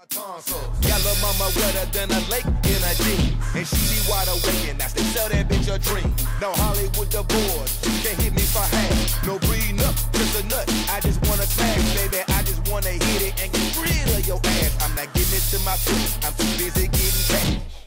Got lil' mama wetter than a lake in a jean, and she be wide awake and I still sell that bitch a dream. No Hollywood divorce, can't hit me for half. No breeding up, just a nut. I just wanna smash, baby. I just wanna hit it and get rid of your ass. I'm not getting it to my feelings. I'm too busy getting cash.